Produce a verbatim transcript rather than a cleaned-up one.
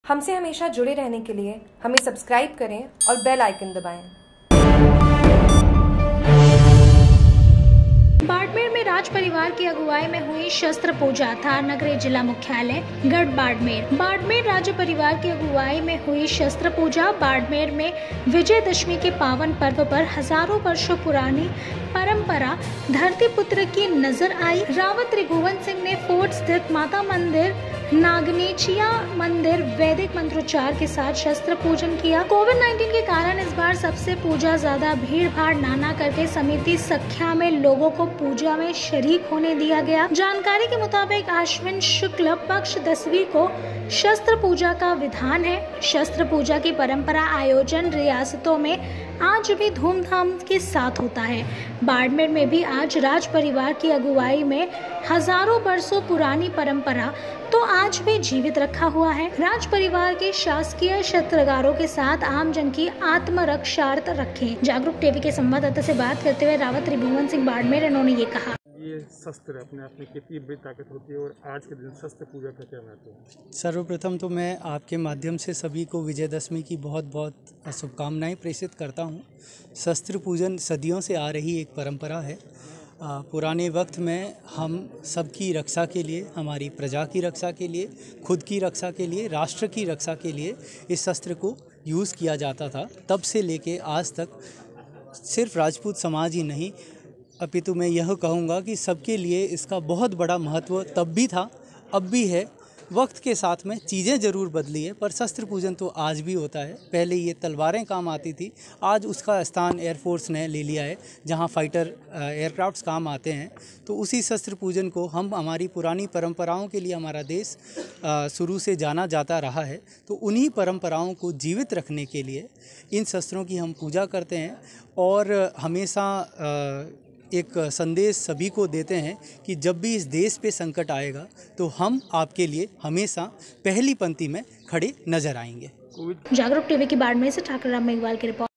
हमसे हमेशा जुड़े रहने के लिए हमें सब्सक्राइब करें और बेल आइकन दबाएं। बाड़मेर में राज परिवार की अगुवाई में हुई शस्त्र पूजा। थार नगरी जिला मुख्यालय गढ़ बाड़मेर। बाड़मेर राज परिवार की अगुवाई में हुई शस्त्र पूजा। बाड़मेर में विजयदशमी के पावन पर्व पर हजारों वर्षों पुरानी परंपरा धरती पुत्र की नजर आई। रावत त्रिभुवन सिंह ने फोर्ट स्थित माता मंदिर नागनेचिया मंदिर वैदिक मंत्रोच्चार के साथ शस्त्र पूजन किया। कोविड नाइन्टीन के कारण इस बार सबसे पूजा ज्यादा भीड़ भाड़ नाना करके समिति संख्या में लोगों को पूजा में शरीक होने दिया गया। जानकारी के मुताबिक आश्विन शुक्ल पक्ष दसवीं को शस्त्र पूजा का विधान है। शस्त्र पूजा की परंपरा आयोजन रियासतों में आज भी धूमधाम के साथ होता है। बाड़मेर में भी आज राज परिवार की अगुवाई में हजारों वर्षों पुरानी परंपरा तो आज भी जीवित रखा हुआ है। राज परिवार के शासकीय शस्त्रागारों के साथ आम जन की आत्मरक्षार्थ रखे। जागरूक टीवी के संवाददाता से बात करते हुए रावत त्रिभुवन सिंह बाड़मेर इन्होंने ये कहा। ये शस्त्र अपने आप में कितनी बड़ी ताकत होती है और आज के दिन शस्त्र पूजा का क्या महत्व है? सर्वप्रथम तो मैं आपके माध्यम से सभी को विजयदशमी की बहुत बहुत शुभकामनाएं प्रेषित करता हूं। शस्त्र पूजन सदियों से आ रही एक परंपरा है। पुराने वक्त में हम सबकी रक्षा के लिए, हमारी प्रजा की रक्षा के लिए, खुद की रक्षा के लिए, राष्ट्र की रक्षा के लिए इस शस्त्र को यूज़ किया जाता था। तब से लेके आज तक सिर्फ राजपूत समाज ही नहीं, अपितु मैं यह कहूँगा कि सबके लिए इसका बहुत बड़ा महत्व तब भी था, अब भी है। वक्त के साथ में चीज़ें ज़रूर बदली है, पर शस्त्र पूजन तो आज भी होता है। पहले ये तलवारें काम आती थी, आज उसका स्थान एयरफोर्स ने ले लिया है, जहां फाइटर एयरक्राफ्ट्स काम आते हैं। तो उसी शस्त्र पूजन को हम हमारी पुरानी परंपराओं के लिए हमारा देश शुरू से जाना जाता रहा है, तो उन्हीं परंपराओं को जीवित रखने के लिए इन शस्त्रों की हम पूजा करते हैं और हमेशा आ, एक संदेश सभी को देते हैं कि जब भी इस देश पे संकट आएगा तो हम आपके लिए हमेशा पहली पंक्ति में खड़े नजर आएंगे। जागरूक टीवी की बाड़मेर से ठाकुर राम मेघवाल की रिपोर्ट।